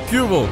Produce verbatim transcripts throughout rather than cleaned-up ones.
¿Qué hubo?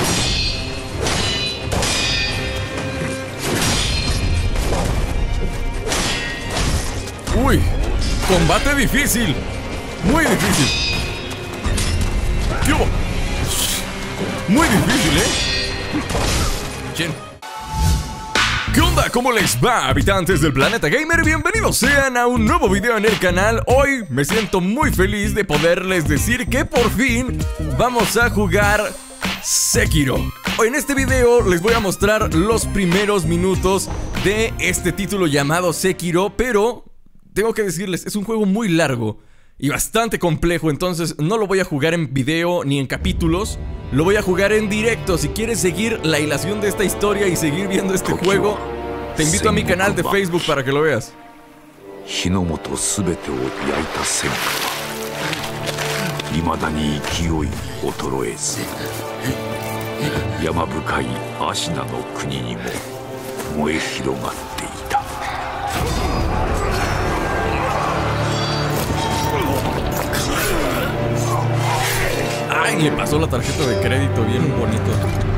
Uy, combate difícil. Muy difícil. ¿Qué hubo? Muy difícil, ¿eh? ¿Quién? ¿Qué onda? ¿Cómo les va, habitantes del planeta gamer? Bienvenidos sean a un nuevo video en el canal. Hoy me siento muy feliz de poderles decir que por fin vamos a jugar Sekiro. Hoy en este video les voy a mostrar los primeros minutos de este título llamado Sekiro, pero tengo que decirles, es un juego muy largo y bastante complejo, entonces no lo voy a jugar en video ni en capítulos. Lo voy a jugar en directo. Si quieres seguir la hilación de esta historia y seguir viendo este juego, te invito a mi canal de Facebook para que lo veas. Ay, le pasó la tarjeta de crédito bien bonito.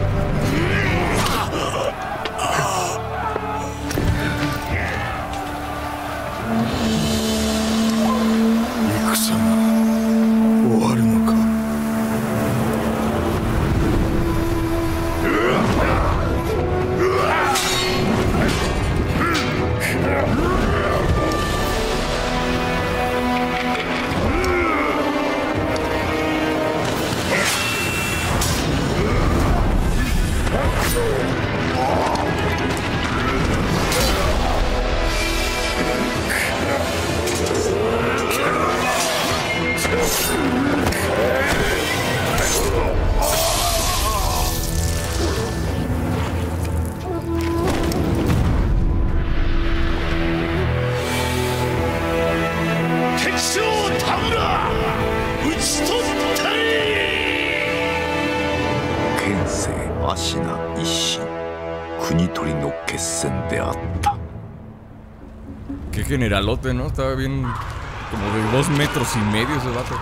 Qué generalote, ¿no? Estaba bien, como de dos metros y medio ese vato.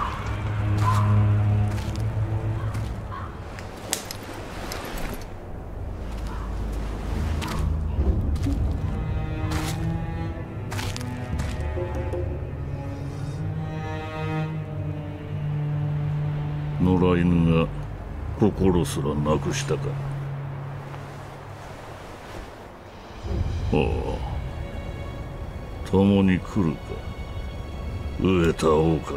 Norainu ga kokoro sura nakushita ka? Oh. 共に来るか、飢えた狼よ。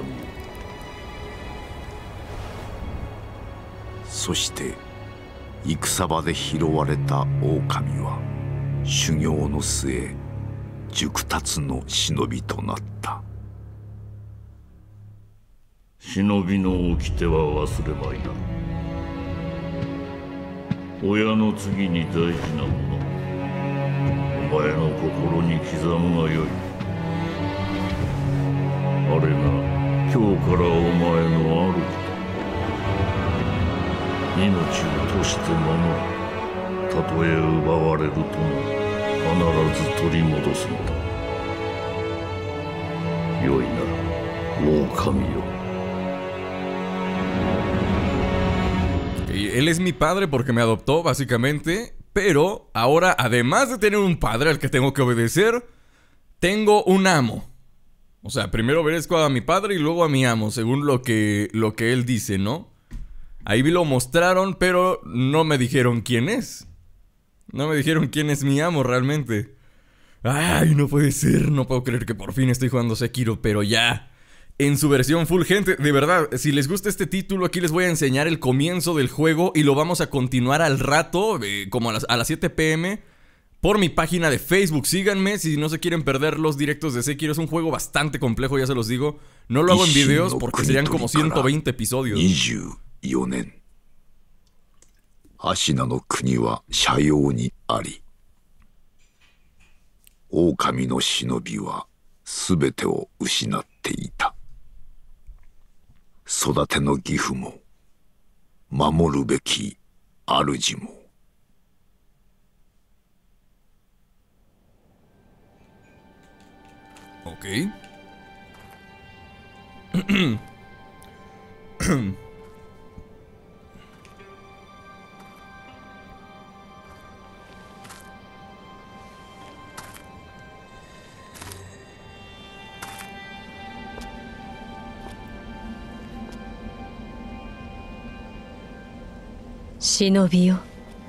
そして戦場で拾われた狼は修行の末熟達の忍びとなった。 忍びの掟は忘れまいな。親の次に大事なもの、お前の心に刻むがよい。あれが今日からお前の主だ。命を賭して守る。たとえ奪われるとも必ず取り戻すのだ。よいな、狼よ。 Él es mi padre porque me adoptó, básicamente. Pero ahora, además de tener un padre al que tengo que obedecer, tengo un amo. O sea, primero obedezco a mi padre y luego a mi amo, según lo que, lo que él dice, ¿no? Ahí lo mostraron, pero no me dijeron quién es. No me dijeron quién es mi amo realmente. Ay, no puede ser, no puedo creer que por fin estoy jugando Sekiro, pero ya en su versión full. Gente, de verdad, si les gusta este título, aquí les voy a enseñar el comienzo del juego y lo vamos a continuar al rato, eh, como a las, a las siete pe eme, por mi página de Facebook. Síganme si no se quieren perder los directos de Sekiro. Es un juego bastante complejo, ya se los digo. No lo hago en videos porque serían como ciento veinte episodios. にじゅうよねん、アシナの国は斜陽にあり、狼の忍びはすべてを失っていた。育ての義父も守るべき主も。 Ok. 忍びよ、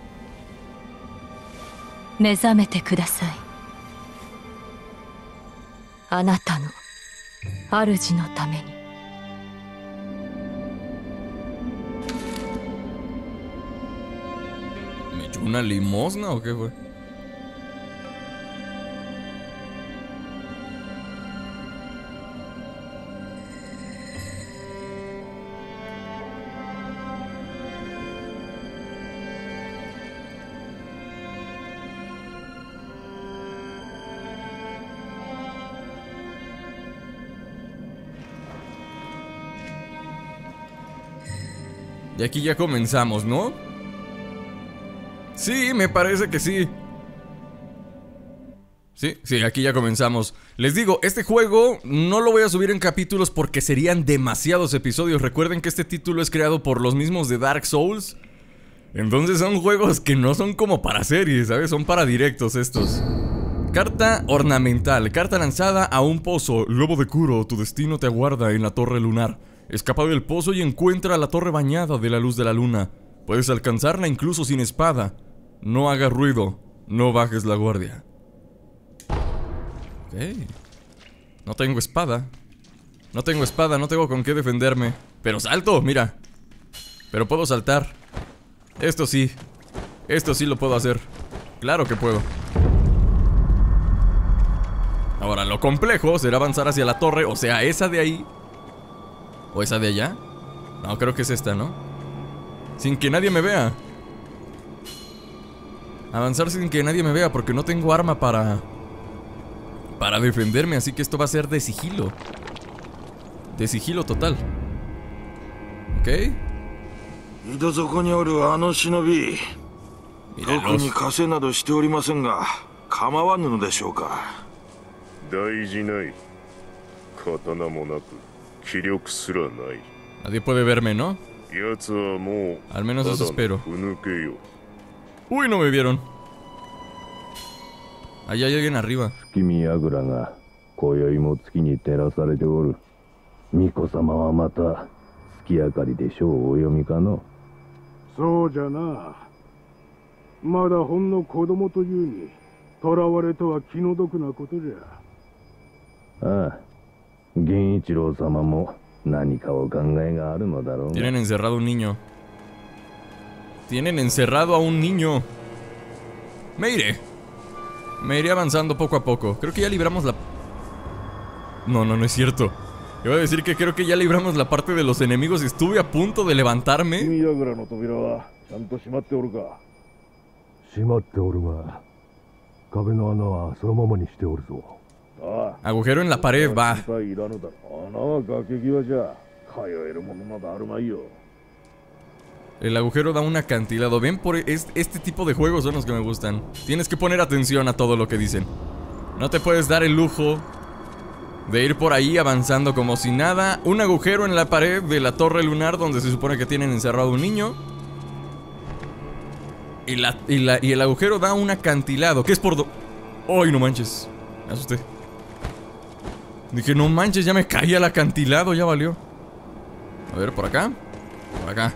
目覚めてください。あなたの主のために。 ¿Me echó una limosna o qué fue? Y aquí ya comenzamos, ¿no? Sí, me parece que sí. Sí, sí, aquí ya comenzamos. Les digo, este juego no lo voy a subir en capítulos porque serían demasiados episodios. Recuerden que este título es creado por los mismos de Dark Souls. Entonces son juegos que no son como para series, ¿sabes? Son para directos estos. Carta ornamental. Carta lanzada a un pozo. Lobo de Kuro, tu destino te aguarda en la torre lunar. Escapa del pozo y encuentra la torre bañada de la luz de la luna. Puedes alcanzarla incluso sin espada. No hagas ruido. No bajes la guardia. Ok. No tengo espada. No tengo espada, no tengo con qué defenderme. Pero salto, mira. Pero puedo saltar. Esto sí. Esto sí lo puedo hacer. Claro que puedo. Ahora, lo complejo será avanzar hacia la torre. O sea, esa de ahí. ¿O esa de allá? No, creo que es esta, ¿no? Sin que nadie me vea. Avanzar sin que nadie me vea porque no tengo arma para... Para defenderme, así que esto va a ser de sigilo. De sigilo total. ¿Ok? Nadie puede verme, ¿no? Al menos eso espero. Uy, no me vieron. Ahí hay alguien arriba. Tienen encerrado a un niño. Tienen encerrado a un niño. Me iré. Me iré avanzando poco a poco. Creo que ya libramos la... No, no, no es cierto. Iba a decir que creo que ya libramos la parte de los enemigos. Estuve a punto de levantarme. Agujero en la pared, va. El agujero da un acantilado. Ven, por este, este tipo de juegos son los que me gustan. Tienes que poner atención a todo lo que dicen. No te puedes dar el lujo de ir por ahí avanzando como si nada. Un agujero en la pared de la torre lunar donde se supone que tienen encerrado un niño. Y, la, y, la, y el agujero da un acantilado. ¿Qué es por do...? ¡Ay, no manches! Me asusté. Dije, no manches, ya me caí al acantilado, ya valió. A ver, por acá. Por acá.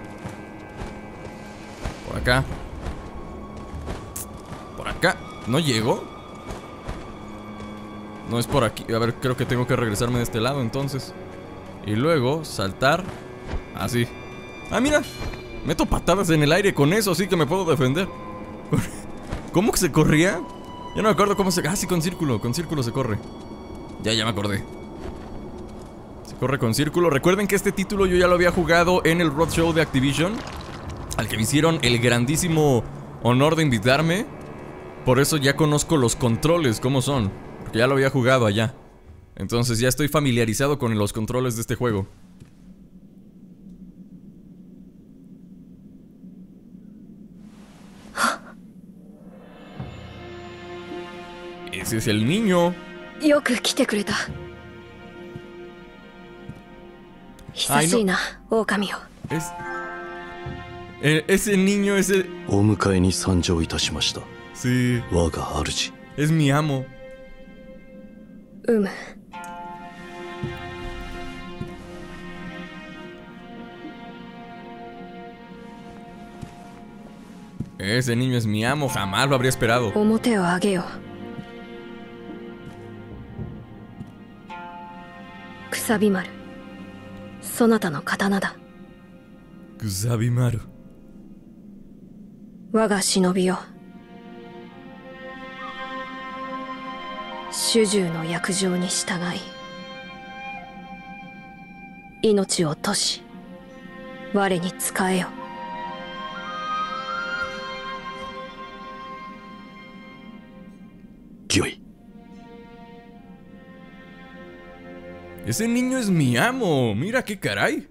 Por acá. Por acá. ¿No llego? No es por aquí. A ver, creo que tengo que regresarme de este lado entonces. Y luego saltar. Así. Ah, mira. Meto patadas en el aire con eso, así que me puedo defender. ¿Cómo que se corría? Ya no me acuerdo cómo se... Ah, sí, con círculo. Con círculo se corre. Ya, ya me acordé. Se corre con círculo. Recuerden que este título yo ya lo había jugado en el Roadshow de Activision, al que me hicieron el grandísimo honor de invitarme. Por eso ya conozco los controles, cómo son, porque ya lo había jugado allá. Entonces ya estoy familiarizado con los controles de este juego. Ese es el niño. Ay, no. Es... Eh, ese niño es el... Sí. Es mi amo. Ese niño es mi amo, jamás lo habría esperado. 表を上げよ。くさび丸、そなたの刀だ。 Kusabimaru. 我が忍びよ。主従の約定に従い、命を賭し、我に仕えよ。 御意。 Ese niño es mi amo. Mira qué caray.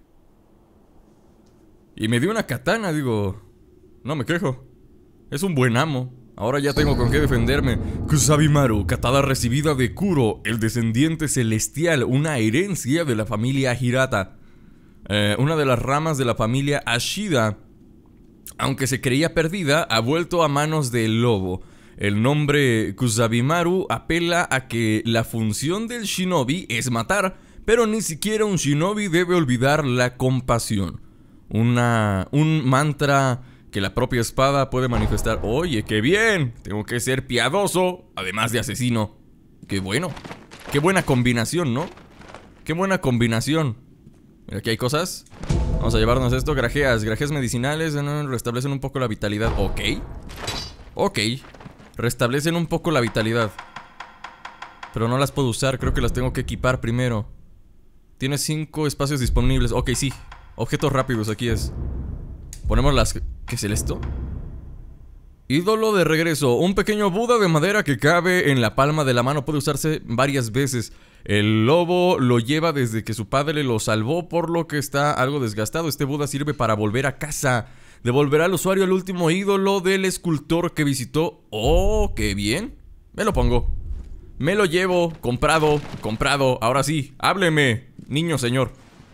Y me dio una katana, digo. No me quejo. Es un buen amo. Ahora ya tengo con qué defenderme. Kusabimaru, katana recibida de Kuro, el descendiente celestial, una herencia de la familia Hirata. Eh, una de las ramas de la familia Ashida. Aunque se creía perdida, ha vuelto a manos del lobo. El nombre Kusabimaru apela a que la función del shinobi es matar, pero ni siquiera un shinobi debe olvidar la compasión. Una, un mantra que la propia espada puede manifestar. Oye, qué bien, tengo que ser piadoso, además de asesino. Qué bueno, qué buena combinación, ¿no? Qué buena combinación. Mira, aquí hay cosas. Vamos a llevarnos esto, grajeas, grajeas medicinales, restablecen un poco la vitalidad. Ok, ok. Restablecen un poco la vitalidad. Pero no las puedo usar, creo que las tengo que equipar primero. Tiene cinco espacios disponibles. Ok, sí. Objetos rápidos, aquí es. Ponemos las... ¿Qué es esto? Ídolo de regreso. Un pequeño Buda de madera que cabe en la palma de la mano. Puede usarse varias veces. El lobo lo lleva desde que su padre lo salvó, por lo que está algo desgastado. Este Buda sirve para volver a casa. Devolverá al usuario el último ídolo del escultor que visitó. ¡Oh, qué bien! Me lo pongo. Me lo llevo. Comprado, comprado. Ahora sí, hábleme, niño señor.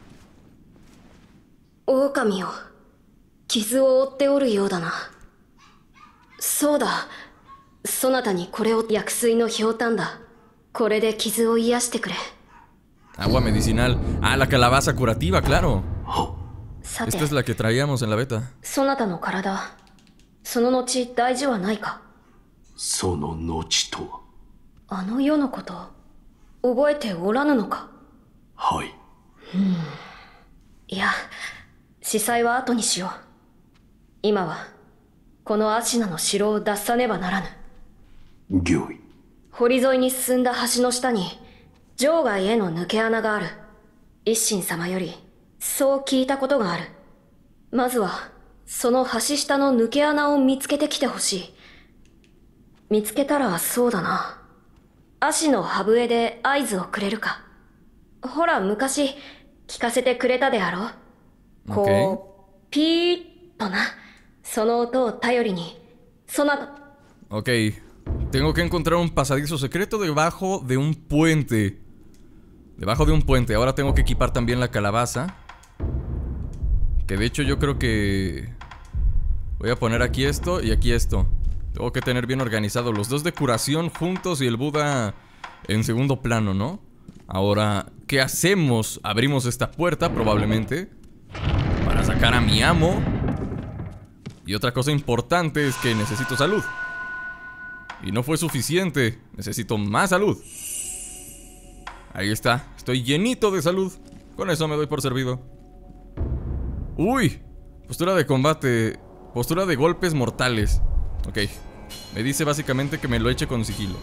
狼よ、傷を負っておるようだな。そうだ、そなたにこれを薬水のひょうたんだ。これで傷を癒してくれ。 Agua medicinal. Ah, la calabaza curativa, claro. さて、 Esta es la que traíamos en la beta. そなたの体、その後大事はないか。 その後とは。 あの世のこと、覚えておらぬのか。 はい。 いや、司祭は後にしよう。今はこのアシナの城を脱さねばならぬ。 御意。 堀沿いに進んだ橋の下に場外への抜け穴がある。一心様よりそう聞いたことがある。まずはその橋下の抜け穴を見つけてきてほしい。見つけたらそうだな、足の歯笛で合図をくれるか。ほら昔聞かせてくれたであろう。こう、ピーッとな。その音を頼りに、そなた。 Ok, tengo que encontrar un pasadizo secreto debajo de un puente. Debajo de un puente. Ahora tengo que equipar también la calabaza. Que de hecho yo creo que... Voy a poner aquí esto y aquí esto. Tengo que tener bien organizado los dos de curación juntos y el Buda en segundo plano, ¿no? Ahora, ¿qué hacemos? Abrimos esta puerta probablemente para sacar a mi amo. Y otra cosa importante es que necesito salud. Y no fue suficiente, necesito más salud. Ahí está, estoy llenito de salud. Con eso me doy por servido. Uy, postura de combate. Postura de golpes mortales. Ok, me dice básicamente que me lo eche con sigilo.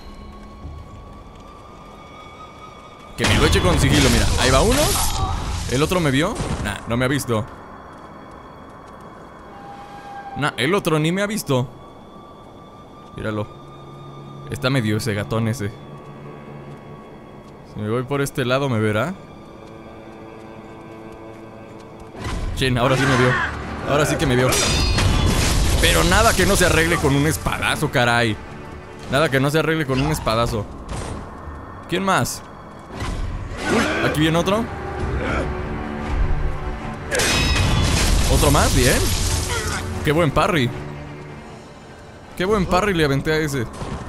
Que me lo eche con sigilo, mira, ahí va uno. ¿El otro me vio? Nah, no me ha visto. Nah, el otro ni me ha visto. Míralo. Está medio ese gatón ese. Si me voy por este lado, ¿me verá? Chin, ahora sí me vio. Ahora sí que me vio. Pero nada que no se arregle con un espadazo, caray. Nada que no se arregle con un espadazo. ¿Quién más? Uy, aquí viene otro. ¿Otro más? Bien. Qué buen parry. Qué buen parry le aventé a ese.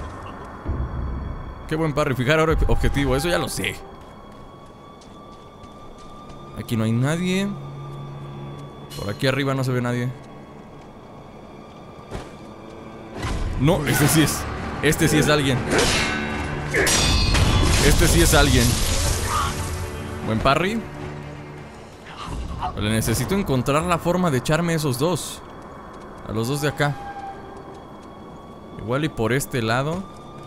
Qué buen parry. Fijar ahora objetivo. Eso ya lo sé. Aquí no hay nadie. Por aquí arriba no se ve nadie. No, este sí es. Este sí es alguien. Este sí es alguien. Buen parry. Vale, necesito encontrar la forma de echarme a esos dos. A los dos de acá. Igual y por este lado.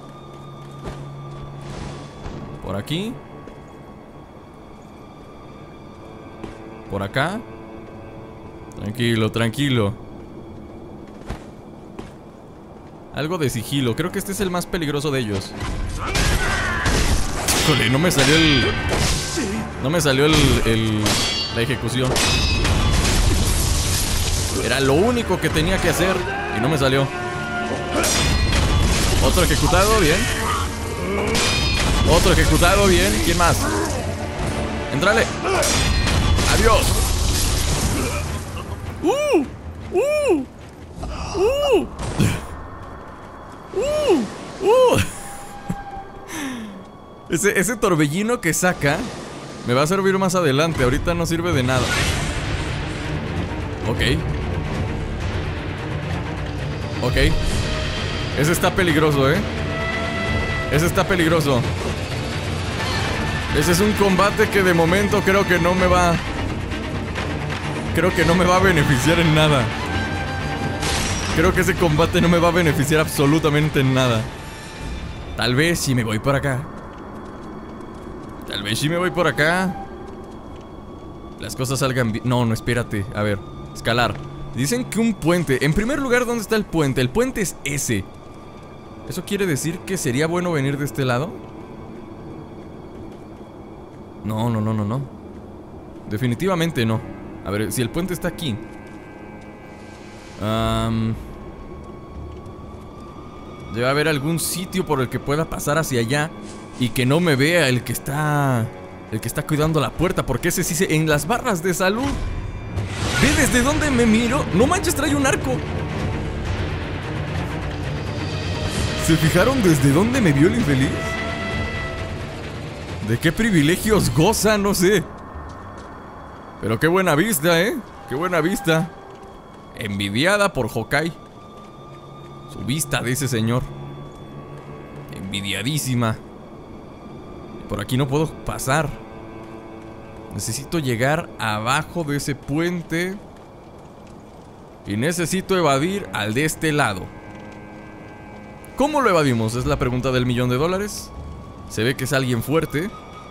Por aquí. Por acá. Tranquilo, tranquilo. Algo de sigilo. Creo que este es el más peligroso de ellos. Híjole, no me salió el... No me salió el, el... la ejecución. Era lo único que tenía que hacer y no me salió. Otro ejecutado, bien. Otro ejecutado, bien. ¿Quién más? Entrale. Adiós. Uh, uh, uh, uh, uh. Ese, ese torbellino que saca me va a servir más adelante. Ahorita no sirve de nada. Ok. Ok. Ese está peligroso, ¿eh? Ese está peligroso. Ese es un combate que de momento creo que no me va... Creo que no me va a beneficiar en nada. Creo que ese combate no me va a beneficiar absolutamente en nada. Tal vez si me voy por acá. Tal vez si me voy por acá las cosas salgan bien. No, no, espérate. A ver, escalar. Dicen que un puente. En primer lugar, ¿dónde está el puente? El puente es ese. ¿Eso quiere decir que sería bueno venir de este lado? No, no, no, no, no. Definitivamente no. A ver, si el puente está aquí. um, Debe haber algún sitio por el que pueda pasar hacia allá y que no me vea el que está... El que está cuidando la puerta. Porque ese sí se... En las barras de salud. ¿Ve desde dónde me miro? No manches, trae un arco. ¿Se fijaron desde dónde me vio el infeliz? ¿De qué privilegios goza? No sé. Pero qué buena vista, ¿eh? Qué buena vista. Envidiada por Hawkeye. Su vista de ese señor. Envidiadísima. Por aquí no puedo pasar. Necesito llegar abajo de ese puente. Y necesito evadir al de este lado. ¿Cómo lo evadimos? Es la pregunta del millón de dólares. Se ve que es alguien fuerte.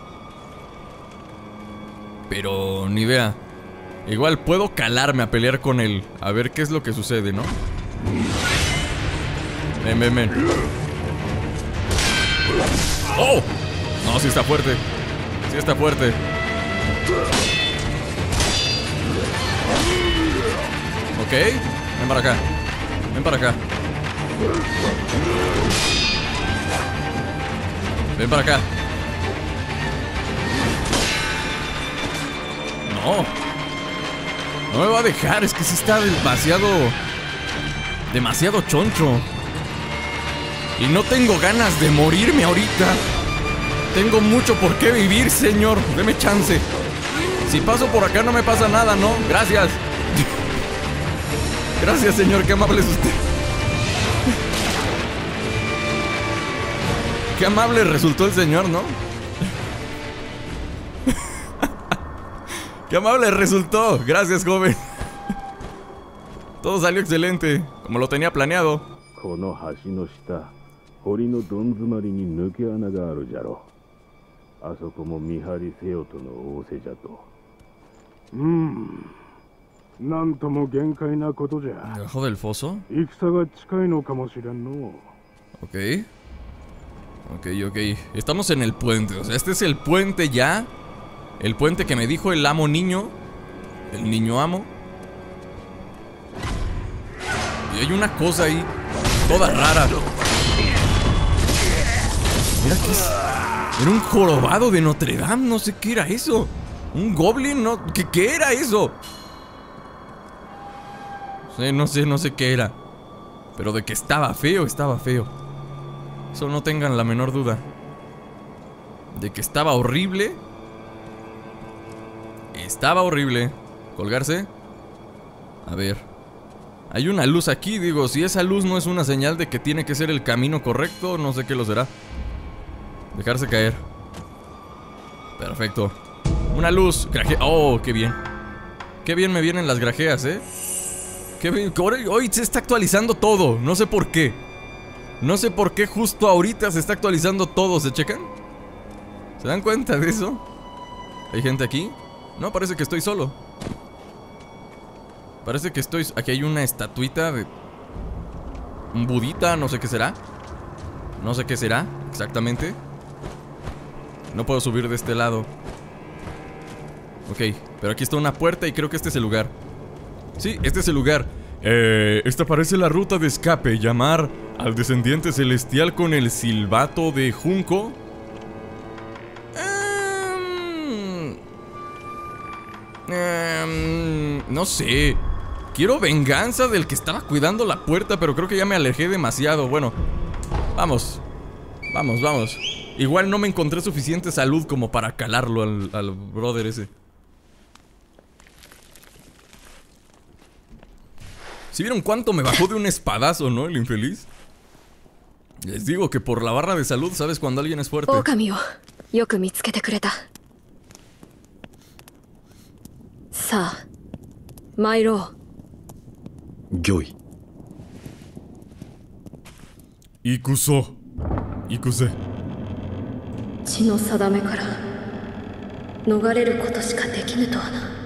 Pero ni idea. Igual puedo calarme a pelear con él. A ver qué es lo que sucede, ¿no? Ven, ven, ven. ¡Oh! No, sí está fuerte. Sí está fuerte. Ok. Ven para acá. Ven para acá. Ven para acá. No. No me va a dejar. Es que sí está demasiado... Demasiado choncho. Y no tengo ganas de morirme ahorita. Tengo mucho por qué vivir, señor. Deme chance. Si paso por acá no me pasa nada, ¿no? Gracias. Gracias, señor. Qué amable es usted. Qué amable resultó el señor, ¿no? Qué amable resultó. Gracias, joven. Todo salió excelente, como lo tenía planeado. ¿Debajo del foso? Ok. Ok, ok. Estamos en el puente. O sea, este es el puente ya. El puente que me dijo el amo niño. El niño amo. Y hay una cosa ahí toda rara. Mira que es... Era un jorobado de Notre Dame. No sé qué era eso. Un goblin, ¿no? ¿Qué, qué era eso? No sé, no sé, no sé qué era. Pero de que estaba feo, estaba feo. Eso no tengan la menor duda. De que estaba horrible. Estaba horrible. ¿Colgarse? A ver. Hay una luz aquí, digo, si esa luz no es una señal de que tiene que ser el camino correcto, no sé qué lo será. Dejarse caer. Perfecto. Una luz. Graje... Oh, qué bien. Qué bien me vienen las grajeas, eh. Qué bien. Hoy se está actualizando todo. No sé por qué. No sé por qué justo ahorita se está actualizando todo. ¿Se checan? ¿Se dan cuenta de eso? ¿Hay gente aquí? No, parece que estoy solo. Parece que estoy... Aquí hay una estatuita de... un budita, no sé qué será. No sé qué será exactamente. No puedo subir de este lado. Ok, pero aquí está una puerta y creo que este es el lugar. Sí, este es el lugar. Eh, esta parece la ruta de escape. Llamar al descendiente celestial con el silbato de junco. Um, um, no sé. Quiero venganza del que estaba cuidando la puerta, pero creo que ya me alejé demasiado. Bueno, vamos. Vamos, vamos. Igual no me encontré suficiente salud como para calarlo al, al brother ese. ¿Sí vieron cuánto me bajó de un espadazo, no? El infeliz. Les digo que por la barra de salud sabes cuando alguien es fuerte. Okami o yoku mitsukete kureta. Sa, mairo. Gyoi. Ikuso. Ikuse. 血の定めから逃れることしかできぬとはな。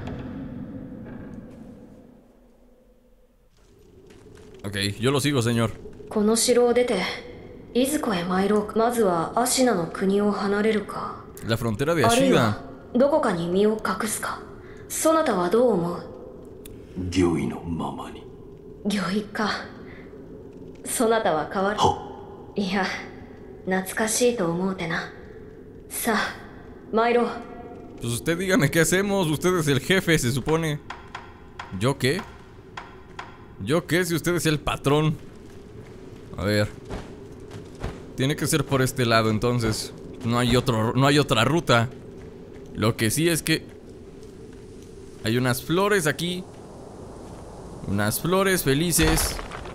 Ok, yo lo sigo, señor. この城を出ていずこへ参ろう。まずはアシナの国を離れるか、 La frontera de あるい Ashida. はどこかに身を隠すか。そなたはどう思う？ 御意のままに。 御意か。そなたは変わる。いや、懐かしいと思うてな。さあ、参ろう。 Pues usted dígame qué hacemos. Usted es el jefe, se supone. ¿Yo qué? ¿Yo qué si usted es el patrón? A ver. Tiene que ser por este lado, entonces. No hay otro, no hay otra ruta. Lo que sí es que hay unas flores aquí. Unas flores felices.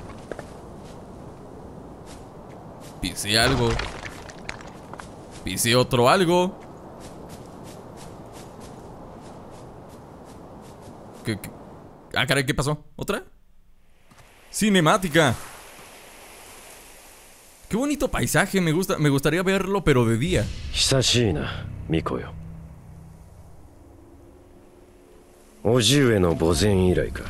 Pisé algo. Pisé otro algo. ¿Qué, qué? Ah, caray, ¿qué pasó? ¿Otra? Cinemática. Qué bonito paisaje, me gusta, me gustaría verlo, pero de día. 久しいな、ミコよ。叔父上の墓前以来か。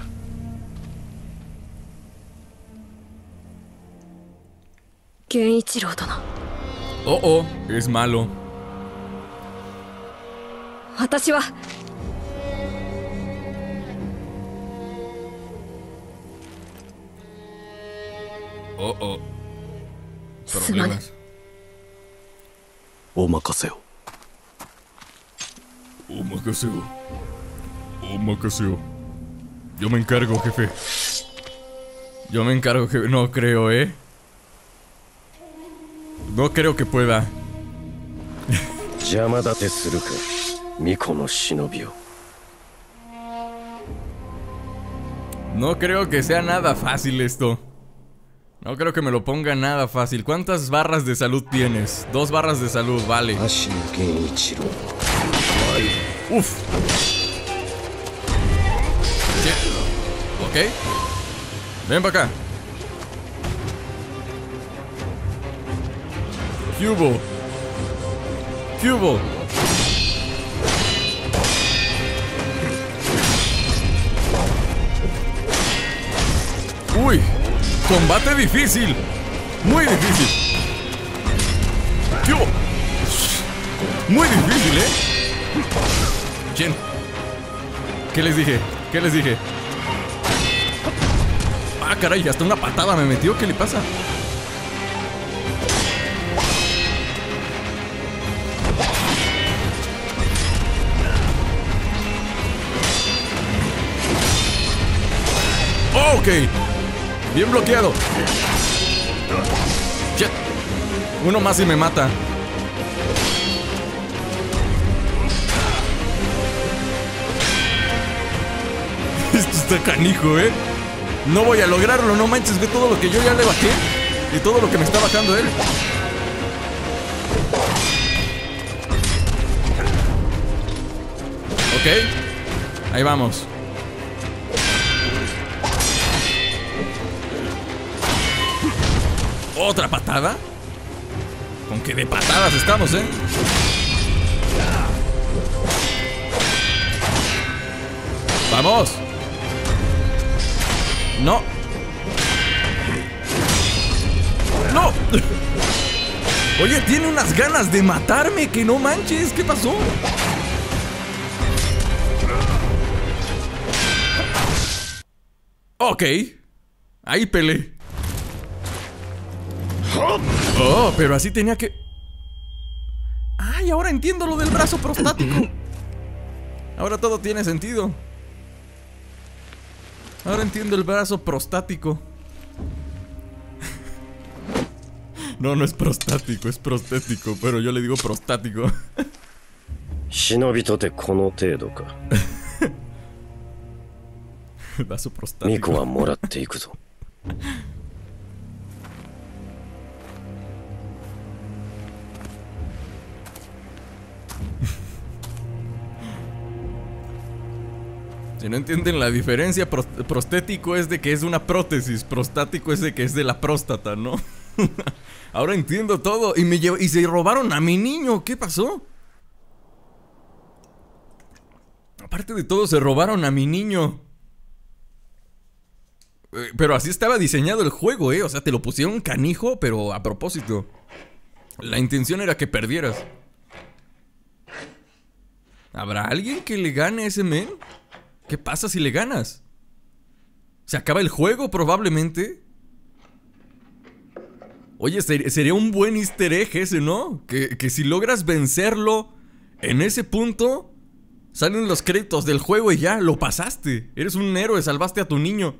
源一郎殿。 Oh, oh, es malo. 私は Oh, oh. すまぬ。 Problemas. お任せを。 Omakaseo. Omakaseo. Yo me encargo, jefe. Yo me encargo, jefe. No creo, eh. No creo que pueda. 邪魔立てするか、巫女の忍びを。 No creo que sea nada fácil esto. No creo que me lo ponga nada fácil. ¿Cuántas barras de salud tienes? Dos barras de salud, vale. Ashi no Genichiro. Uf. ¿Qué? Ok. Ven para acá. ¿Qué hubo? ¿Qué hubo? Uy, combate difícil. Muy difícil. ¿Qué hubo? Muy difícil, ¿eh? ¿Quién? ¿Qué les dije? ¿Qué les dije? Ah, caray, hasta una patada me metió. ¿Qué le pasa? Oh, ok. Bien bloqueado. Shit. Uno más y me mata. Esto está canijo, ¿eh? No voy a lograrlo, no manches, ve todo lo que yo ya le bajé y todo lo que me está bajando él. Ok, ahí vamos. ¿Otra patada? Con que de patadas estamos, ¿eh? ¡Vamos! ¡No! ¡No! Oye, tiene unas ganas de matarme, que no manches, ¿qué pasó? Ok, ahí peleé. Oh, pero así tenía que... Ay, ahora entiendo lo del brazo prostático. Ahora todo tiene sentido. Ahora entiendo el brazo prostático. No, no es prostático, es prostético, pero yo le digo prostático. 忍びとてこの程度か。 Vaso ミコ prostático. はもらっていくぞ。 Si no entienden la diferencia, pros- prostético es de que es una prótesis, prostático es de que es de la próstata, ¿no? Ahora entiendo todo. Y me llev- y se robaron a mi niño. ¿Qué pasó? Aparte de todo, se robaron a mi niño. Eh, Pero así estaba diseñado el juego, ¿eh? O sea, te lo pusieron canijo, pero a propósito. La intención era que perdieras. ¿Habrá alguien que le gane a ese men? ¿Qué pasa si le ganas? ¿Se acaba el juego probablemente? Oye, ser- sería un buen easter egg ese, ¿no? Que, que si logras vencerlo en ese punto, salen los créditos del juego y ya, lo pasaste. Eres un héroe, salvaste a tu niño.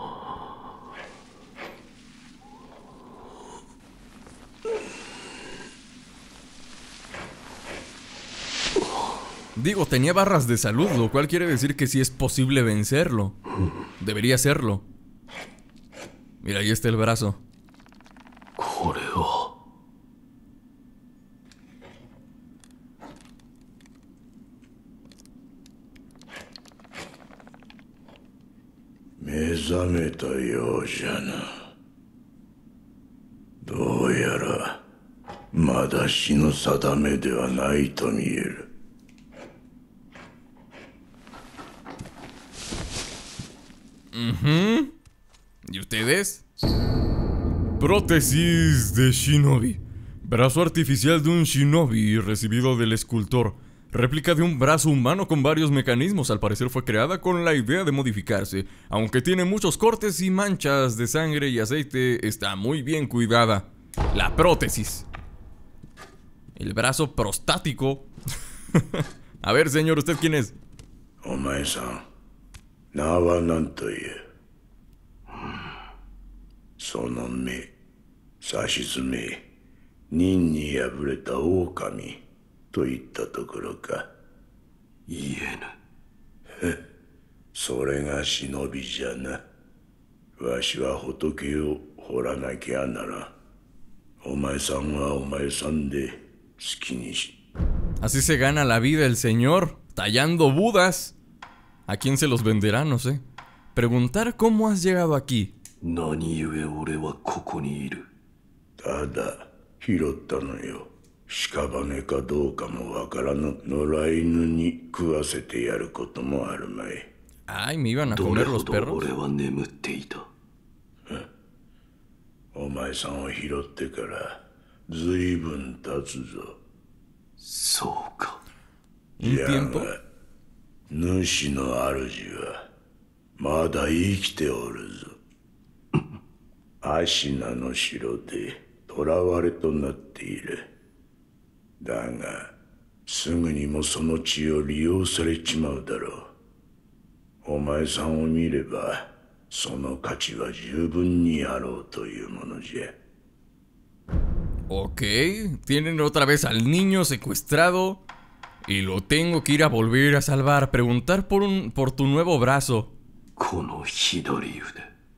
Digo, tenía barras de salud, lo cual quiere decir que sí es posible vencerlo. Debería serlo. Mira, ahí está el brazo. これを目覚めたようじゃな。どうやらまだ死の定めではないと見える。 ¿Y ustedes? Prótesis de Shinobi. Brazo artificial de un Shinobi recibido del escultor. Réplica de un brazo humano con varios mecanismos. Al parecer fue creada con la idea de modificarse. Aunque tiene muchos cortes y manchas de sangre y aceite, está muy bien cuidada. La prótesis. El brazo prostático. A ver, señor, ¿usted quién es? お前さん、名は何という？その目、さしずめ、忍に敗れた狼といったところか。言えぬ。それが忍びじゃな。わしは仏を掘らなきゃならん。お前さんはお前さんで好きにし。 Así se gana la vida el señor, tallando budas. ¿A quién se los venderá? No sé. Preguntar cómo has llegado aquí. 何故俺はここにいる？ただ拾ったのよ。屍かどうかもわからぬ野良犬に食わせてやることもあるまい。 Ay, me iban a comer los perros. 俺は眠っていた。お前さんを拾ってからずいぶん経つぞ。そうか。 Un tiempo. 主の主はまだ生きておるぞ。アシナの城で囚われとなっている。だがすぐにもその血を利用されちまうだろう。お前さんを見ればその価値は十分にあろうというものじゃ。 Ok, tienen otra vez al niño secuestrado y lo tengo que ir a volver a salvar. Preguntar por un por tu nuevo brazo. この左腕。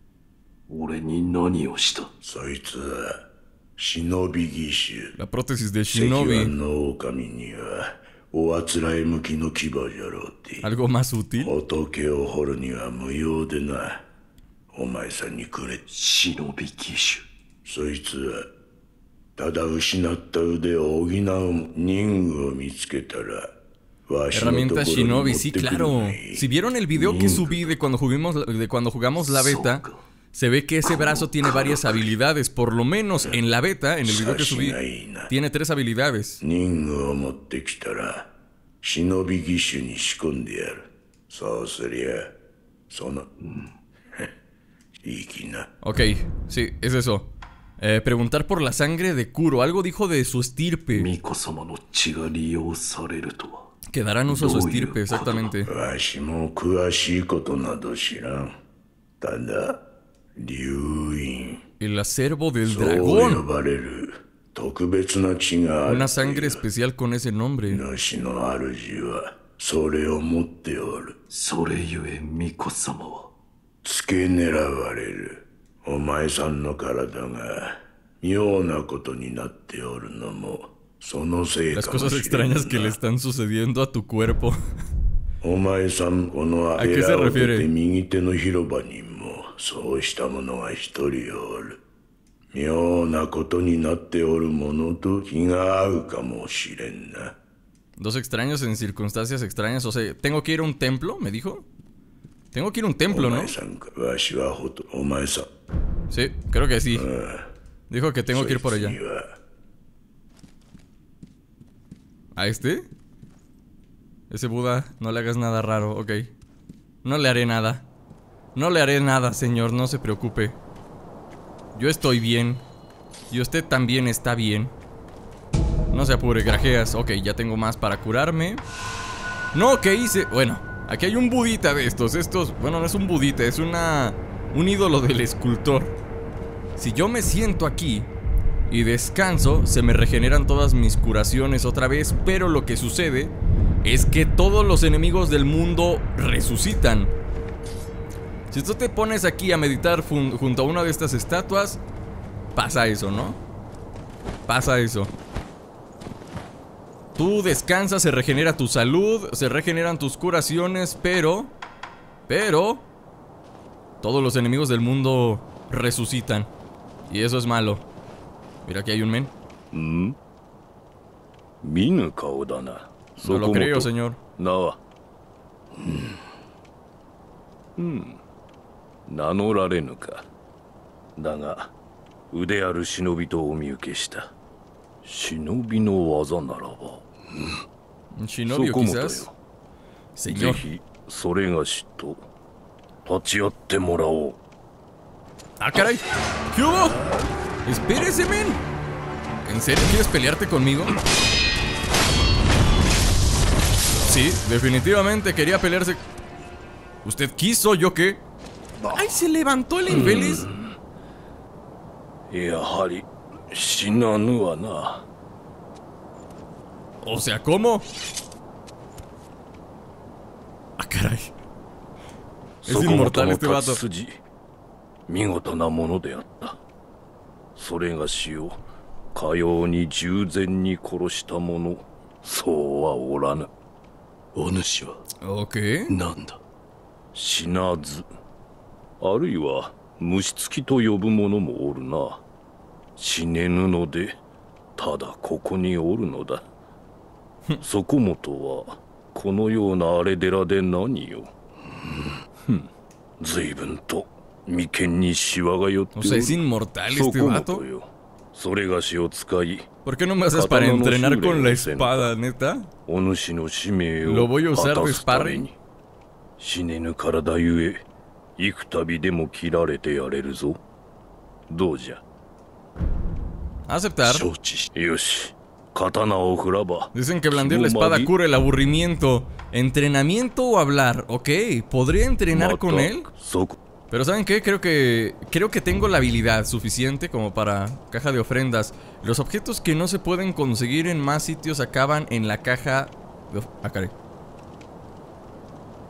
俺に何をした？ そいつは忍び義手。 La prótesis de 石腕 Shinobi. の狼にはおあつらい向きの牙じゃろうて。 Algo más útil. 仏を掘るには無用でな。お前さんにくれ。 忍び義手。 そいつはただ失った腕を補う任務を見つけたら Herramienta Shinobi, sí, claro. Si vieron el video que subí de cuando jugamos, de cuando jugamos la beta, se ve que ese brazo tiene varias habilidades. Por lo menos en la beta, en el video que subí, tiene tres habilidades. 任務を持ってきたら忍び義手に仕込んでやる。そうすりゃそのいい気な。 Ok, sí, es eso. Eh, preguntar por la sangre de Kuro. Algo dijo de su estirpe. 巫女様の血が利用されるとは。 Que darán uso a su estirpe, exactamente. わしも詳しいことなど知らん。ただ龍院 El acervo del そう呼 dragón. ばれる特別な血がある。 Una sangre especial con ese nombre. 主の主はそれを持っておる。 それゆえ巫女様は。 付け狙われる。お前さんの体が妙なことになっておるのもそのせい Las かも cosas しれん extrañas que le な。 están sucediendo a tu cuerpo. お前さんこの ¿A qué se エラを出 refiere? て右手の広場にもそうした者が一人おる。妙なことになっておる者と気が合うかもしれんな。 Dos extraños en circunstancias extrañas. O sea, ¿tengo que ir a un templo? ¿Me dijo? Tengo que ir a un お templo, ¿no? 前さんかわしはほとお前さん Sí, creo que sí. Dijo que tengo que ir por そいつ allá. には ¿A este? Ese Buda, no le hagas nada raro, ok. No le haré nada. No le haré nada, señor, no se preocupe. Yo estoy bien. Y usted también está bien. No se apure, grajeas. Ok, ya tengo más para curarme. No, ¿qué hice? Bueno, aquí hay un budita de estos. Estos, bueno, no es un budita, es una... un ídolo del escultor. Si yo me siento aquí y descanso, se me regeneran todas mis curaciones otra vez. Pero lo que sucede es que todos los enemigos del mundo resucitan. Si tú te pones aquí a meditar junto a una de estas estatuas, pasa eso, ¿no? Pasa eso. Tú descansas, se regenera tu salud, se regeneran tus curaciones, pero... Pero... todos los enemigos del mundo resucitan. Y eso es malo. Mira, aquí hay un men. ん？見ぬ顔だな。 No lo creo, señor. なあ。うん。名乗られぬか。だが腕ある忍びとお見受けした。忍びの技ならば。 Un Shinobio, そこもとよ。 quizás. ぜ Señor. ひそれがしと立ち会ってもらおう。 ¡Ah, caray! ¿Qué hubo? ¡Espérese, men! ¿En serio quieres pelearte conmigo? Sí, definitivamente quería pelearse. ¿Usted quiso? ¿Yo qué? ¡Ay, se levantó el infeliz! やはり死なぬわな。 O sea, ¿cómo? ¡Ah, caray! Es そこもと inmortal の este 立 vato. ち筋見事なものであった。それがしをかように従前に殺した者、そうはおらぬ。お主は Ok. 何だ？死なず、あるいは虫つきと呼ぶ者もおるな。死ねぬのでただここにおるのだ。そこもとはこのような荒れ寺で何よ。ふん、随分と眉間にシワが寄ってお O る。 sea, es inmortal そ este こも vato. とよ。それがしを使い、 ¿Por qué no me haces para entrenar con la espada, neta? お主の使命 Lo を voy a 果 usar た de すため sparring. に。死ねぬ体ゆえ、幾度でも切られてやれるぞ。どうじゃ。 Aceptar. 承知し。よし、刀を振らば。 Dicen que blandir la espada cura el aburrimiento. ¿Entrenamiento o hablar? Ok, ¿podría entrenar con él? そこ。 Pero ¿saben qué? Creo que creo que tengo la habilidad suficiente como para caja de ofrendas. Los objetos que no se pueden conseguir en más sitios acaban en la caja de of- ah, caray.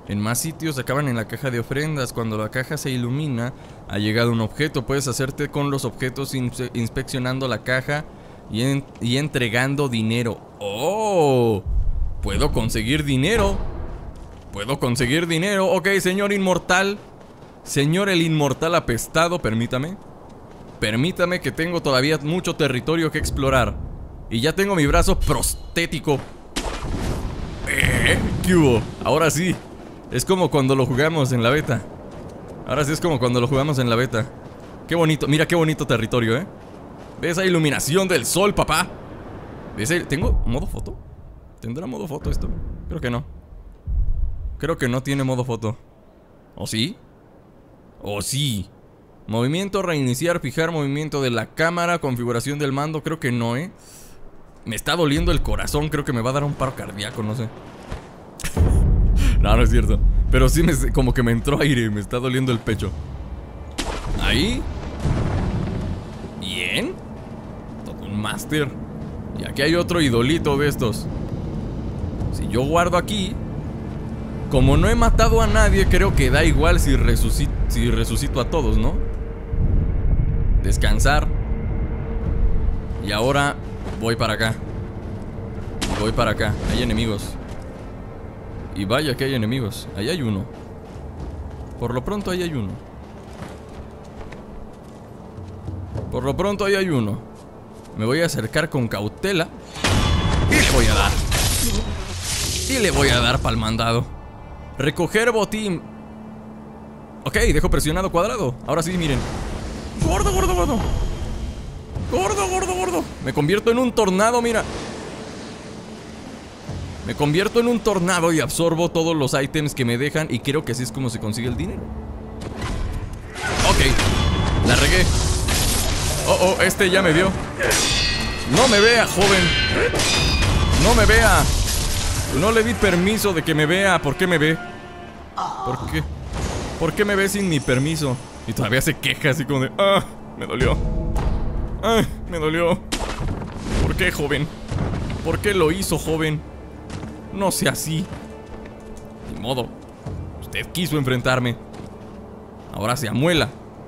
En más sitios acaban en la caja de ofrendas. Cuando la caja se ilumina, ha llegado un objeto. Puedes hacerte con los objetos inspe inspeccionando la caja y, en y entregando dinero. ¡Oh! Puedo conseguir dinero. Puedo conseguir dinero. Ok, señor inmortal. Señor el inmortal apestado, permítame. Permítame que tengo todavía mucho territorio que explorar. Y ya tengo mi brazo prostético. Eh, ¿qué hubo? Ahora sí. Es como cuando lo jugamos en la beta. Ahora sí es como cuando lo jugamos en la beta. Qué bonito, mira qué bonito territorio, ¿eh? ¿Ves esa iluminación del sol, papá? ¿Ves ahí? ¿Tengo modo foto? ¿Tendrá modo foto esto? Creo que no. Creo que no tiene modo foto. ¿O sí? ¿O sí? Movimiento, reiniciar, fijar movimiento de la cámara, configuración del mando. Creo que no, ¿eh? Me está doliendo el corazón, creo que me va a dar un paro cardíaco, no sé. No, no es cierto. Pero sí me, como que me entró aire, me está doliendo el pecho. Ahí. Bien. Todo un máster. Y aquí hay otro idolito de estos. Si yo guardo aquí, como no he matado a nadie, creo que da igual si resucito, si resucito a todos, ¿no? Descansar. Y ahora voy para acá. Y voy para acá. Hay enemigos. Y vaya que hay enemigos. Ahí hay uno. Por lo pronto ahí hay uno. Por lo pronto ahí hay uno. Me voy a acercar con cautela. Y le voy a dar. Y le voy a dar pa'l mandado. Recoger botín. Ok, dejo presionado cuadrado. Ahora sí, miren. Gordo, gordo, gordo. Gordo, gordo, gordo. Me convierto en un tornado, mira. Me convierto en un tornado y absorbo todos los ítems que me dejan. Y creo que así es como se consigue el dinero. Ok, la regué. Oh, oh, este ya me vio. No me vea, joven. No me vea. No le di permiso de que me vea. ¿Por qué me ve? ¿Por qué? ¿Por qué me ve sin mi permiso? Y todavía se queja así como de... Ah, me dolió. Ah, me dolió. ¿Por qué, joven? ¿Por qué lo hizo, joven? No sea así. Ni modo. Usted quiso enfrentarme. Ahora se amuela.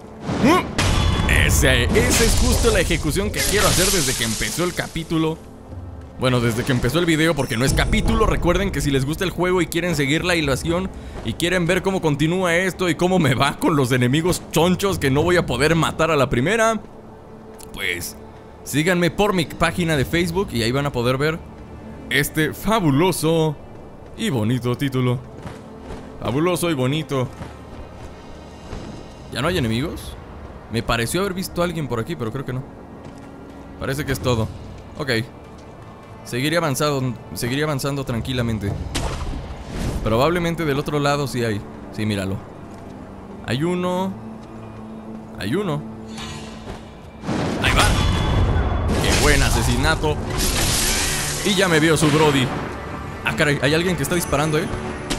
Ese, esa es justo la ejecución que quiero hacer desde que empezó el capítulo. Bueno, desde que empezó el video, porque no es capítulo. Recuerden que si les gusta el juego y quieren seguir la hilación y quieren ver cómo continúa esto y cómo me va con los enemigos chonchos que no voy a poder matar a la primera, pues síganme por mi página de Facebook y ahí van a poder ver este fabuloso y bonito título. Fabuloso y bonito. ¿Ya no hay enemigos? Me pareció haber visto a alguien por aquí, pero creo que no. Parece que es todo. Ok. Seguiré avanzando, seguiré avanzando tranquilamente. Probablemente del otro lado sí hay. Sí, míralo. Hay uno. Hay uno. Ahí va. Qué buen asesinato. Y ya me vio su brody. Ah, caray, hay alguien que está disparando, eh.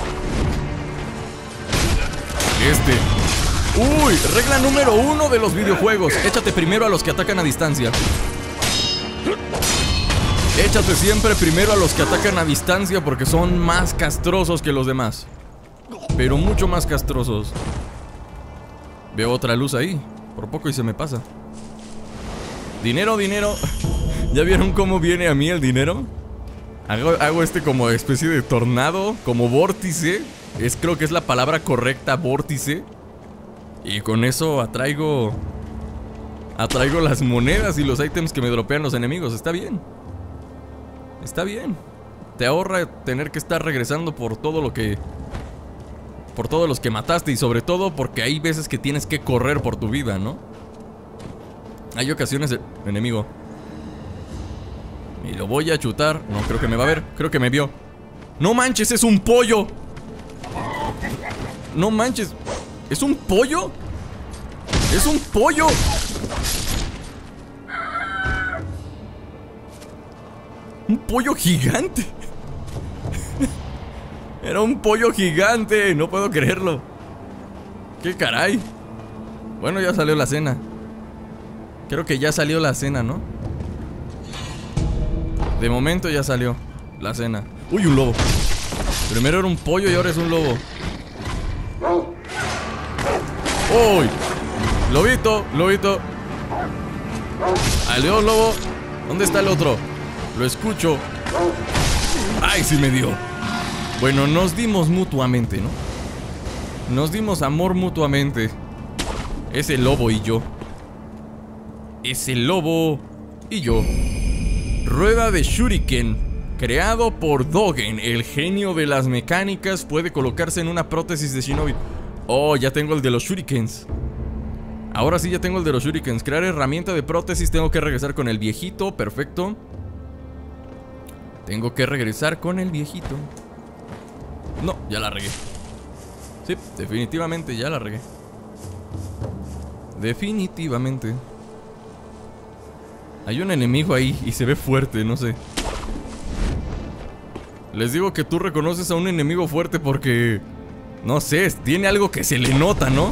Este. Uy, regla número uno de los videojuegos. Échate primero a los que atacan a distancia. Échate siempre primero a los que atacan a distancia, porque son más castrosos que los demás. Pero mucho más castrosos. Veo otra luz ahí. Por poco y se me pasa. Dinero, dinero. ¿Ya vieron cómo viene a mí el dinero? Hago, hago este como especie de tornado, como vórtice. Es, creo que es la palabra correcta, vórtice. Y con eso atraigo Atraigo las monedas y los ítems que me dropean los enemigos. Está bien. Está bien. Te ahorra tener que estar regresando por todo lo que... Por todos los que mataste. Y sobre todo porque hay veces que tienes que correr por tu vida, ¿no? Hay ocasiones de... Enemigo. Y lo voy a chutar. No, creo que me va a ver. Creo que me vio. ¡No manches! ¡Es un pollo! ¡No manches! ¿Es un pollo? ¡Es un pollo! Un pollo gigante. Era un pollo gigante. No puedo creerlo. ¡Qué caray! Bueno, ya salió la cena. Creo que ya salió la cena, ¿no? De momento ya salió la cena. ¡Uy, un lobo! Primero era un pollo y ahora es un lobo. ¡Uy! Lobito, lobito. Adiós, lobo. ¿Dónde está el otro? Lo escucho. ¡Ay, sí me dio! Bueno, nos dimos mutuamente, ¿no? Nos dimos amor mutuamente. Ese lobo y yo. Ese lobo y yo. Rueda de Shuriken. Creado por Dogen, el genio de las mecánicas. Puede colocarse en una prótesis de Shinobi. Oh, ya tengo el de los Shurikens. Ahora sí ya tengo el de los Shurikens. Crear herramienta de prótesis. Tengo que regresar con el viejito. Perfecto. Tengo que regresar con el viejito. No, ya la regué. Sí, definitivamente ya la regué. Definitivamente. Hay un enemigo ahí y se ve fuerte, no sé. Les digo que tú reconoces a un enemigo fuerte porque... no sé, tiene algo que se le nota, ¿no?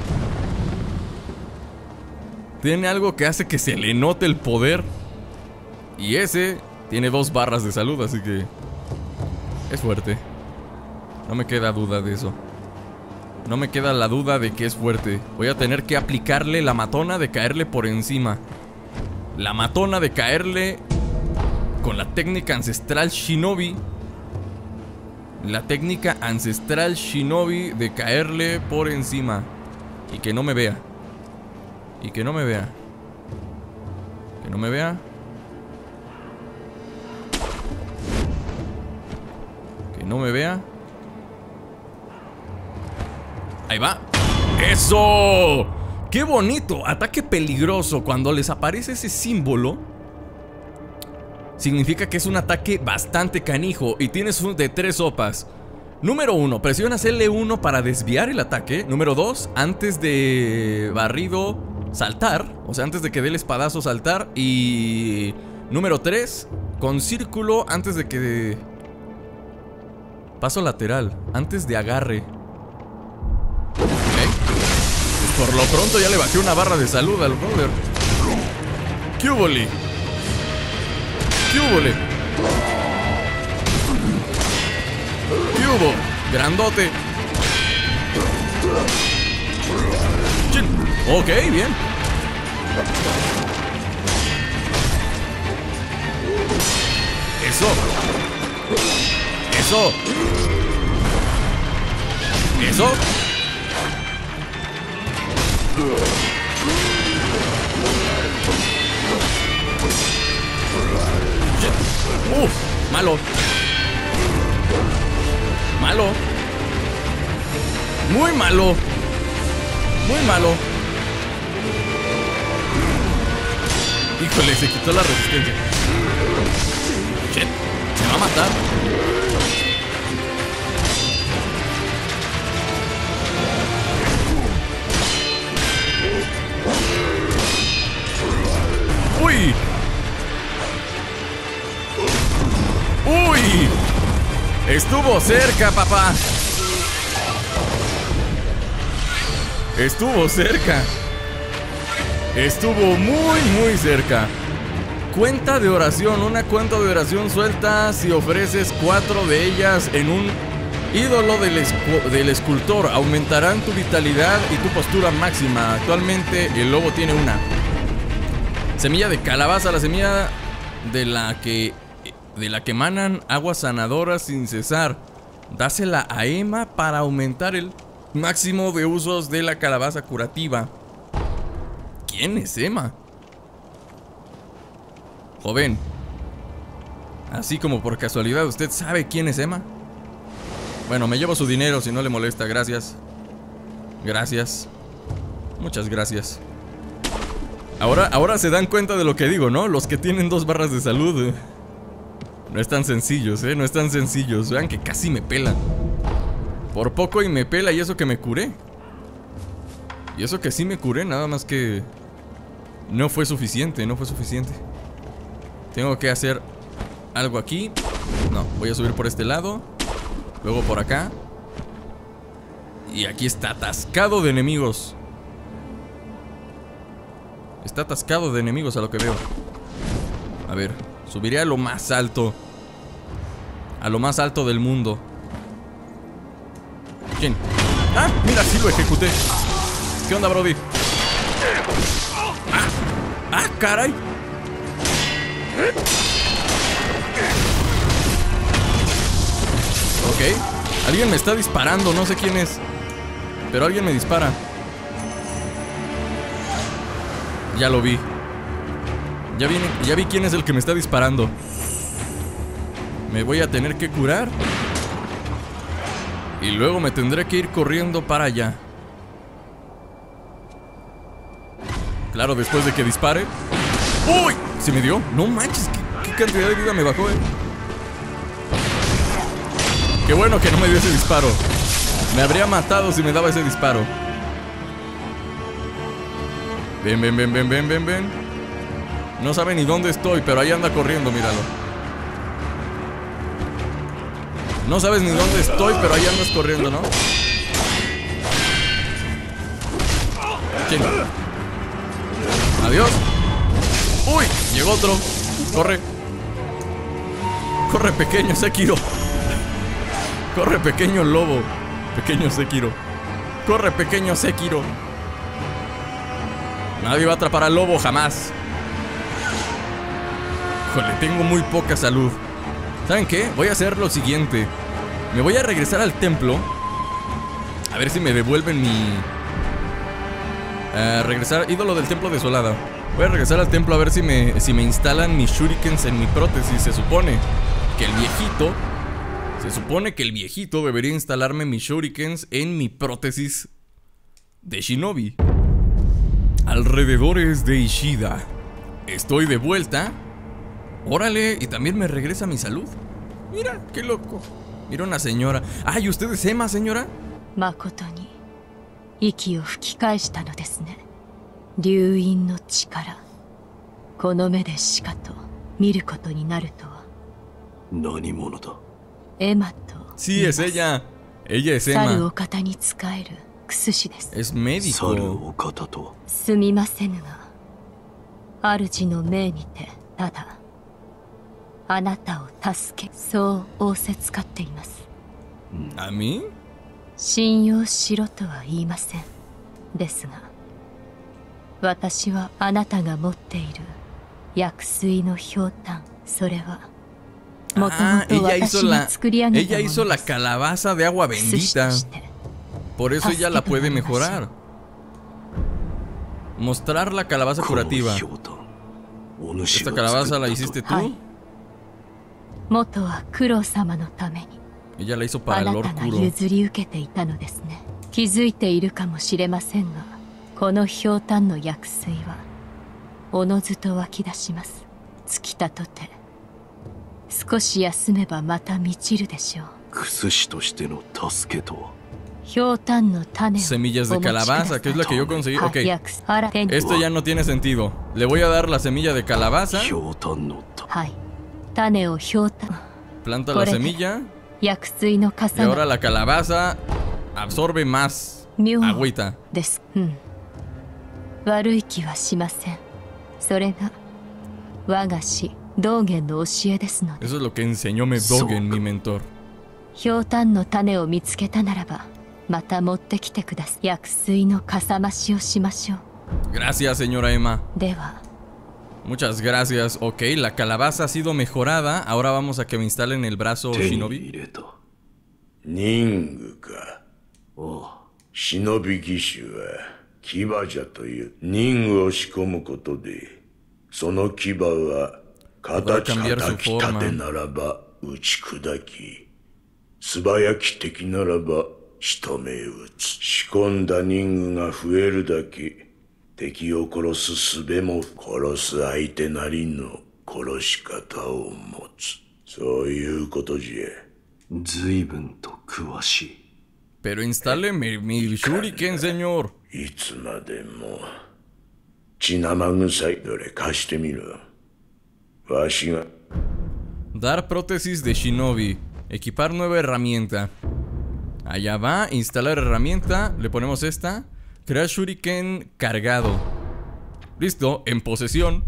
Tiene algo que hace que se le note el poder. Y ese tiene dos barras de salud, así que... es fuerte. No me queda duda de eso. No me queda la duda de que es fuerte. Voy a tener que aplicarle la matona de caerle por encima. La matona de caerle con la técnica ancestral Shinobi. La técnica ancestral Shinobi de caerle por encima. Y que no me vea. Y que no me vea. Que no me vea. Que no me vea. Ahí va. ¡Eso! ¡Qué bonito! Ataque peligroso. Cuando les aparece ese símbolo, significa que es un ataque bastante canijo. Y tienes un de tres sopas. Número uno, presionas L uno para desviar el ataque. Número dos, antes de barrido, saltar. O sea, antes de que dé el espadazo, saltar. Y número tres, con círculo antes de que... paso lateral, antes de agarre. Por lo pronto ya le bajé una barra de salud al brother. ¿Qué hubole? ¿Qué hubole? ¿Qué hubo? Grandote. Chin. Ok, bien. Eso. Eso. Eso. Uf, malo. Malo. Muy malo. Muy malo. Híjole, se quitó la resistencia. Shit, se va a matar. ¡Uy! ¡Uy! Estuvo cerca, papá. Estuvo cerca. Estuvo muy, muy cerca. Cuenta de oración. Una cuenta de oración suelta si ofreces cuatro de ellas en un ídolo del, escu del escultor. Aumentarán tu vitalidad y tu postura máxima. Actualmente el lobo tiene una. Semilla de calabaza, la semilla de la que de la que emanan aguas sanadoras sin cesar. Dásela a Emma para aumentar el máximo de usos de la calabaza curativa. ¿Quién es Emma? Joven, así como por casualidad, ¿usted sabe quién es Emma? Bueno, me llevo su dinero si no le molesta, gracias. Gracias. Muchas gracias. Ahora, ahora se dan cuenta de lo que digo, ¿no? Los que tienen dos barras de salud. eh. No están sencillos, ¿eh? No están sencillos. Vean que casi me pelan. Por poco y me pela, y eso que me curé. Y eso que sí me curé, nada más que... no fue suficiente, no fue suficiente. Tengo que hacer algo aquí. No, voy a subir por este lado. Luego por acá. Y aquí está atascado de enemigos. Está atascado de enemigos a lo que veo. A ver, subiré a lo más alto. A lo más alto del mundo. ¿Quién? ¡Ah! Mira, sí lo ejecuté. ¿Qué onda, Brody? ¡Ah! ¡Ah, caray! Ok. Alguien me está disparando, no sé quién es. Pero alguien me dispara. Ya lo vi. Ya vi, ya vi quién es el que me está disparando. Me voy a tener que curar. Y luego me tendré que ir corriendo para allá. Claro, después de que dispare. ¡Uy! ¿Se me dio? No manches, ¿qué, qué cantidad de vida me bajó, eh? Qué bueno que no me dio ese disparo. Me habría matado si me daba ese disparo. Ven, ven, ven, ven, ven, ven, ven. No sabe ni dónde estoy, pero ahí anda corriendo, míralo. No sabes ni dónde estoy, pero ahí andas corriendo, ¿no? ¿Quién? Adiós. ¡Uy! Llegó otro. Corre. Corre, pequeño Sekiro. Corre, pequeño lobo. Pequeño Sekiro. Corre, pequeño Sekiro. Nadie va a atrapar al lobo jamás. Híjole, tengo muy poca salud. ¿Saben qué? Voy a hacer lo siguiente. Me voy a regresar al templo. A ver si me devuelven mi... Uh, regresar, ídolo del templo desolado. Voy a regresar al templo a ver si me, si me instalan mis shurikens en mi prótesis. Se supone que el viejito... Se supone que el viejito debería instalarme mis shurikens en mi prótesis de shinobi. Alrededores de Ishida. Estoy de vuelta. Órale, y también me regresa mi salud. Mira, qué loco. Mira una señora. Ay, ¿usted es Emma, señora? Makoto ni iki o fuki返したのですね。流因の力。この目でしかと見ることになるとは。 何者だ？ エマと。 Sí, es ella. Ella es 猿 Emma. お方に仕える薬師です。 Es médico. 猿お方とは。 すみませぬが、主の命にてただあなたを助け、そう仰せつかっています。 ¿A mí? 信用しろとは言いません。ですが、私はあなたが持っている薬水のひょうたん、それはもとも Ah, と ella 私 hizo が la, 作り上げ ella たも hizo の la です。 calabaza de agua 薬師と bendita. して Por eso ella la puede mejorar. Mostrar la calabaza curativa. ¿Esta calabaza la hiciste は tú? い。元は九郎様のために Ella la hizo para あ el な Lord たが Kuro. 譲り受けていたのですね。気づいているかもしれませんが、このひょうたんの薬水はおのずと湧き出します。尽きたとて少し休めばまた満ちるでしょう。 薬師としての助けとは。 ひょうたんの種を Semillas de お持ちください。 calabaza, que es la que yo conseguí. は Ok, 薬あら手に esto ya no tiene sentido. Le voy a dar la semilla de calabaza. ひょうたんのた。 はい。種をひょうたん Planta la semilla. 薬水の Y 傘 ahora が la calabaza absorbe más 妙 agüita. です。うん。悪い気はしません。それが我が師道元の教えですので。 Eso es lo que enseñó Medogen, mi mentor. ひょうたんの種を見つけたならばまた持ってきてください。薬水のかさ増しをしましょう。 Gracias, señora Emma. では Muchas gracias. Ok, la calabaza ha sido mejorada. Ahora vamos a que me instalen el brazo 手に shinobi. 入れた。 忍具か。 ああ。 忍び義手は牙じゃという忍具を仕込むことで、その牙は形叩きたてならば打ち砕き、素早き敵ならば仕留め撃つ。仕込んだ忍具が増えるだけ、敵を殺す術も殺す相手なりの殺し方を持つ。そういうことじゃ。 随分と詳しい。 Pero instáleme mi shuriken, señor. いつまでも血生臭い。どれ貸してみろ。わしが Dar prótesis de shinobi. Equipar nueva herramienta. Allá va, instalar herramienta. Le ponemos esta. Crear shuriken cargado. Listo, en posesión.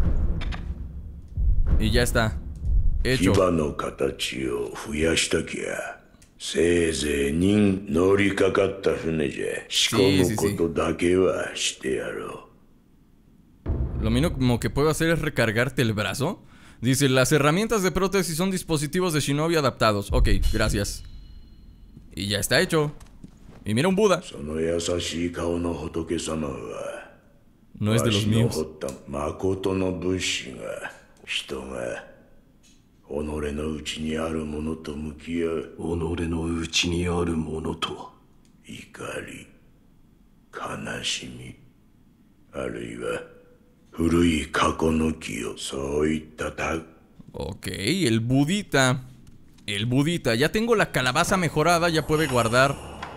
Y ya está. 牙 Hecho. の形を増やしたきゃせいぜい人乗りかかった船じゃ仕込むことだけはしてやろう。 Lo mínimo que puedo hacer es recargarte el brazo. Dice, las herramientas de prótesis son dispositivos de Shinobi adaptados. Ok, gracias. Y ya está hecho. Y mira un Buda. No es de los míos. Ok, el budita. El budita. Ya tengo la calabaza mejorada. Ya puede guardar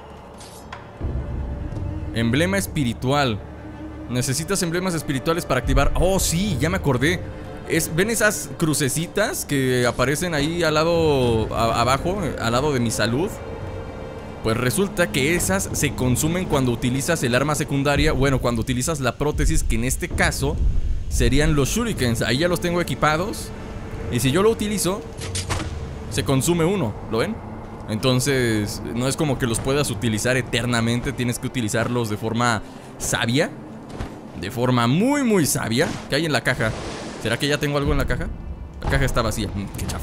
emblema espiritual. Necesitas emblemas espirituales para activar. Oh, sí, ya me acordé. Es, ¿ven esas crucecitas que aparecen ahí al lado, a, abajo, al lado de mi salud? Pues resulta que esas se consumen cuando utilizas el arma secundaria. Bueno, cuando utilizas la prótesis, que en este caso serían los shurikens. Ahí ya los tengo equipados. Y si yo lo utilizo, se consume uno, ¿lo ven? Entonces, no es como que los puedas utilizar eternamente. Tienes que utilizarlos de forma sabia. De forma muy, muy sabia. ¿Qué hay en la caja? ¿Será que ya tengo algo en la caja? La caja está vacía. Mm, qué chafa.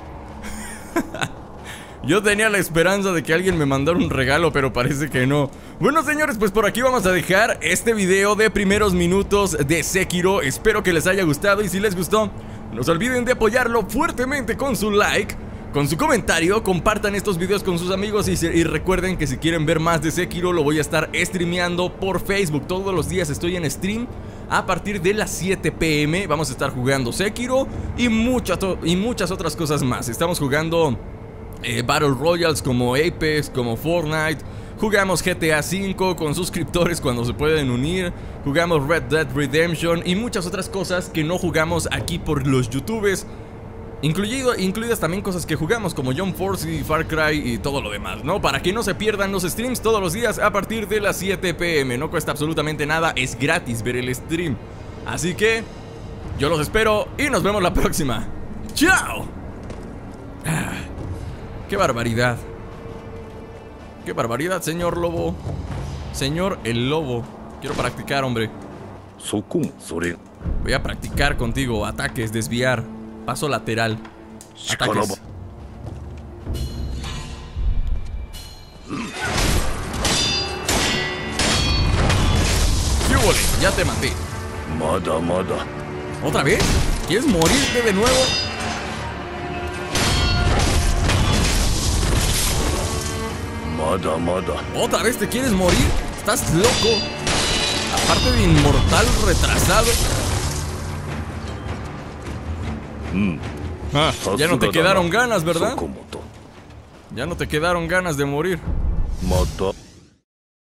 Yo tenía la esperanza de que alguien me mandara un regalo, pero parece que no. Bueno, señores, pues por aquí vamos a dejar este video de primeros minutos de Sekiro. Espero que les haya gustado y si les gustó, no se olviden de apoyarlo fuertemente con su like, con su comentario, compartan estos videos con sus amigos y, se, y recuerden que si quieren ver más de Sekiro lo voy a estar streameando por Facebook. Todos los días estoy en stream a partir de las siete pe eme. Vamos a estar jugando Sekiro y, mucha y muchas otras cosas más. Estamos jugando eh, Battle Royales como Apex, como Fortnite. Jugamos G T A cinco con suscriptores cuando se pueden unir. Jugamos Red Dead Redemption y muchas otras cosas que no jugamos aquí por los youtubers. Incluido, incluidas también cosas que jugamos como Jump Force y Far Cry y todo lo demás, ¿no? Para que no se pierdan los streams todos los días a partir de las siete pe eme. No cuesta absolutamente nada, es gratis ver el stream. Así que yo los espero y nos vemos la próxima. ¡Chao! Ah, ¡qué barbaridad! ¡Qué barbaridad, señor lobo! Señor el lobo. Quiero practicar, hombre. Voy a practicar contigo. Ataques, desviar. Paso lateral. Ataques. ¡Qué huele! Ya te maté. Mada, mada. ¿Otra vez? ¿Quieres morirte de nuevo? Mada, mada. ¿Otra vez te quieres morir? ¿Estás loco? Aparte de inmortal retrasado. Mm. Ah, ya no te quedaron ganas, ¿verdad? Ya no te quedaron ganas de morir. Mata.